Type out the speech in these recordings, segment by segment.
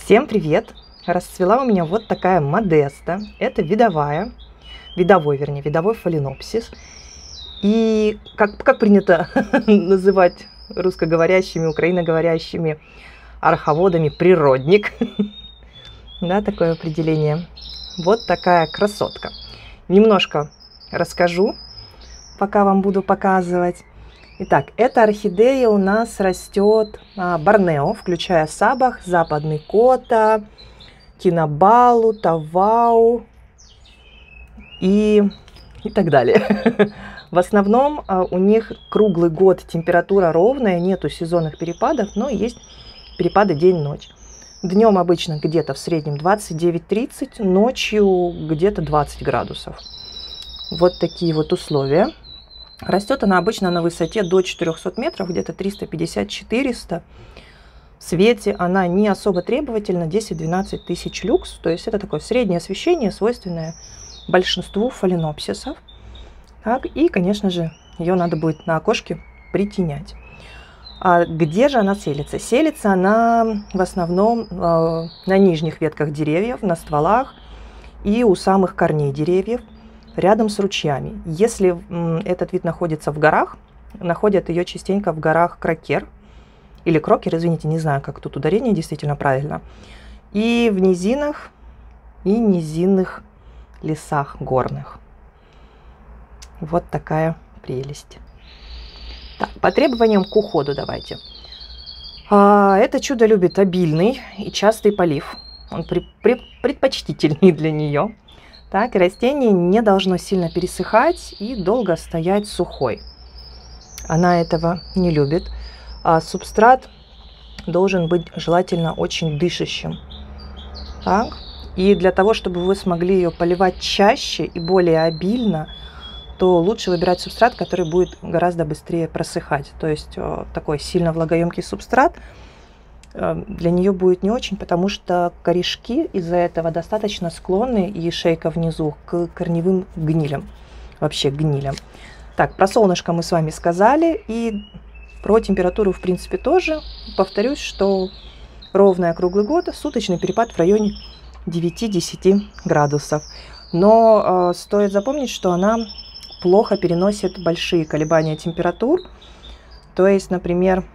Всем привет! Расцвела у меня вот такая модеста. Это видовой фаленопсис. И как принято называть русскоговорящими, украиноговорящими орховодами, природник. Да, такое определение. Вот такая красотка. Немножко расскажу, пока вам буду показывать. Итак, эта орхидея у нас растет Борнео, включая Сабах, Западный Кота, Кинабалу, Тавау и так далее. В основном у них круглый год температура ровная, нету сезонных перепадов, но есть перепады день-ночь. Днем обычно где-то в среднем 29-30, ночью где-то 20 градусов. Вот такие вот условия. Растет она обычно на высоте до 400 метров, где-то 350-400. В свете она не особо требовательна, 10-12 тысяч люкс. То есть это такое среднее освещение, свойственное большинству фаленопсисов. Так, и, конечно же, ее надо будет на окошке притенять. А где же она селится? Селится она в основном на нижних ветках деревьев, на стволах и у самых корней деревьев, рядом с ручьями. Если этот вид находится в горах, находят ее частенько в горах Крокер, или Крокер, извините, не знаю, как тут ударение действительно правильно, и в низинах и низинных лесах горных. Вот такая прелесть. Так, по требованиям к уходу давайте. Это чудо любит обильный и частый полив. Он предпочтительный для нее. Так, и растение не должно сильно пересыхать и долго стоять сухой. Она этого не любит. А субстрат должен быть желательно очень дышащим. Так. И для того, чтобы вы смогли ее поливать чаще и более обильно, то лучше выбирать субстрат, который будет гораздо быстрее просыхать. То есть такой сильно влагоемкий субстрат для нее будет не очень, потому что корешки из-за этого достаточно склонны, и шейка внизу, к корневым гнилям. Вообще гнилям. Так, про солнышко мы с вами сказали. И про температуру, в принципе, тоже. Повторюсь, что ровная круглый год, суточный перепад в районе 9-10 градусов. Но стоит запомнить, что она плохо переносит большие колебания температур. То есть, например,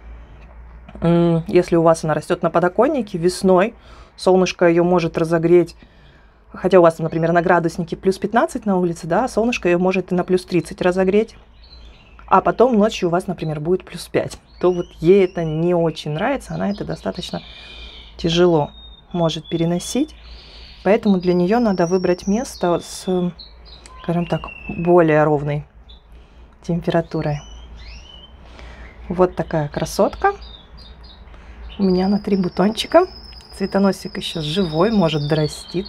если у вас она растет на подоконнике, весной солнышко ее может разогреть, хотя у вас, например, на градуснике плюс 15 на улице, да, солнышко ее может и на плюс 30 разогреть, а потом ночью у вас, например, будет плюс 5, то вот ей это не очень нравится, она это достаточно тяжело может переносить, поэтому для нее надо выбрать место с, скажем так, более ровной температурой. Вот такая красотка. У меня на 3 бутончика. Цветоносик еще живой, может, дорастит.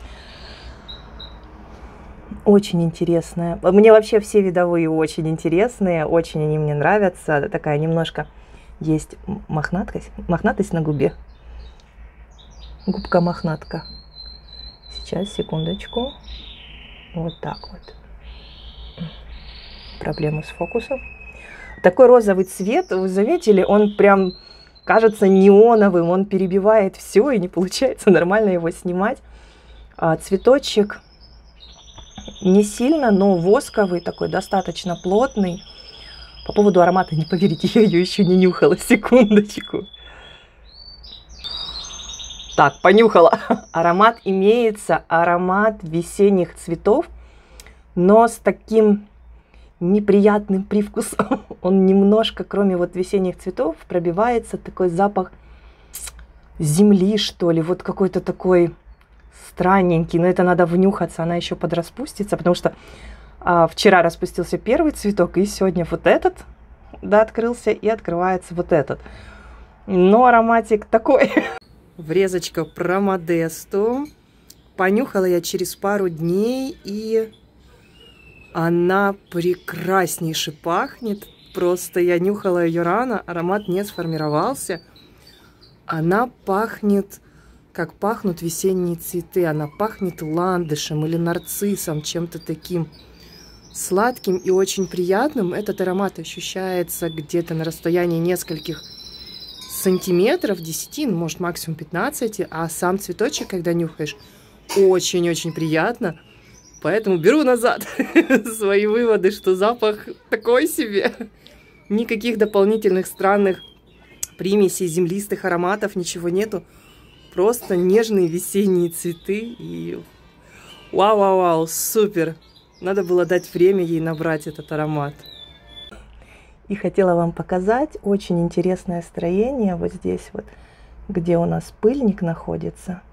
Очень интересная. Мне вообще все видовые очень интересные. Очень они мне нравятся. Такая немножко есть мохнатость на губе. Губка-мохнатка. Сейчас, секундочку. Вот так вот. Проблемы с фокусом. Такой розовый цвет, вы заметили, он прям кажется неоновым, он перебивает все, и не получается нормально его снимать. Цветочек не сильно, но восковый, такой достаточно плотный. По поводу аромата, не поверите, я ее еще не нюхала, секундочку. Так, понюхала. Аромат имеется, аромат весенних цветов, но с таким неприятным привкусом. Он немножко, кроме вот весенних цветов, пробивается такой запах земли, что ли, вот какой-то такой странненький, но это надо внюхаться, она еще подраспустится, потому что вчера распустился первый цветок, и сегодня вот этот, да, открылся, и открывается вот этот. Но ароматик такой. Врезочка про модесту. Понюхала я через пару дней, и она прекраснейше пахнет. Просто я нюхала ее рано, аромат не сформировался. Она пахнет, как пахнут весенние цветы. Она пахнет ландышем или нарциссом, чем-то таким сладким и очень приятным. Этот аромат ощущается где-то на расстоянии нескольких сантиметров 10, ну, может, максимум 15, а сам цветочек, когда нюхаешь, очень-очень приятно. Поэтому беру назад свои выводы, что запах такой себе. Никаких дополнительных странных примесей, землистых ароматов, ничего нету. Просто нежные весенние цветы. И вау-вау-вау, супер. Надо было дать время ей набрать этот аромат. И хотела вам показать очень интересное строение вот здесь вот, где у нас пыльник находится.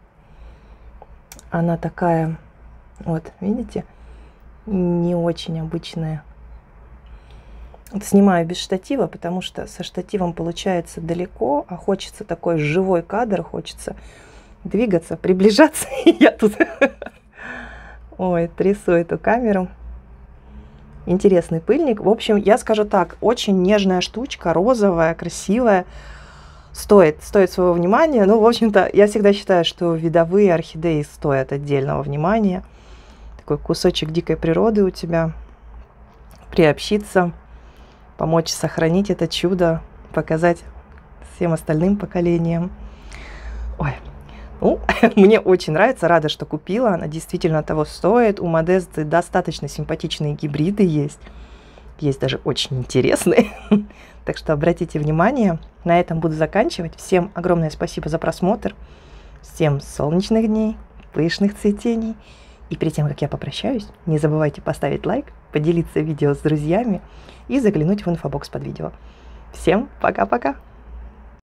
Она такая, вот, видите, не очень обычная. Вот снимаю без штатива, потому что со штативом получается далеко, а хочется такой живой кадр, хочется двигаться, приближаться. И я тут, ой, трясу эту камеру. Интересный пыльник. В общем, я скажу так, очень нежная штучка, розовая, красивая. Стоит своего внимания. Ну, в общем-то, я всегда считаю, что видовые орхидеи стоят отдельного внимания. Такой кусочек дикой природы у тебя. Приобщиться, помочь сохранить это чудо, показать всем остальным поколениям. Ой, ну, мне очень нравится, рада, что купила. Она действительно того стоит. У Модесты достаточно симпатичные гибриды есть. Есть даже очень интересные. Так что обратите внимание. На этом буду заканчивать. Всем огромное спасибо за просмотр. Всем солнечных дней, пышных цветений. И перед тем, как я попрощаюсь, не забывайте поставить лайк, поделиться видео с друзьями и заглянуть в инфобокс под видео. Всем пока-пока!